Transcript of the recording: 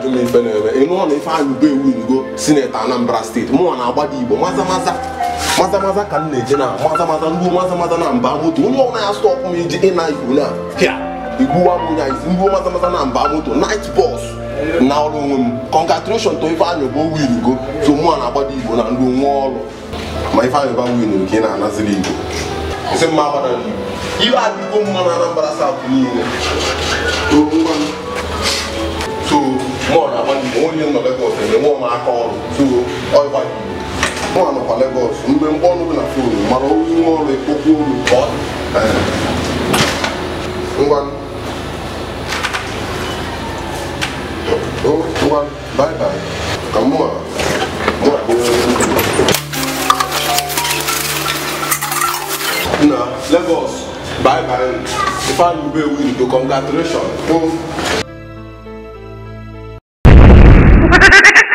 na-ajụ m ife na-eme ịnụ ọ na Ifeanyị Ube win go sineta Anambra steeti mụ na agbada Igbo maza ka m na-eje na maza na mba moto onye ọbụla ya stọpụ m iji ịna Igbo na igbuwa m onye isi mgbuo maza na mba moto night bus na ọrụ onwe m congratulation to Ifeanyị Ube win go so mụ na agbada Igbo na ndị nwe ọrụ ma Ifeanyị Ube win ka ị na-anaziri Igbo isi mma agbada Igbo ibe adịgo mma na Anambra South niile so more na money only no Lagos and more ma aka ọrụ so all by you mo no Lagos mgbe mkpọ ọnụ na phone mara owu nwe ọrụ ekpokwu olu ọ ngwa bye bye ka mo na Lagos bye bye Ifeanyị Ube win to congratulations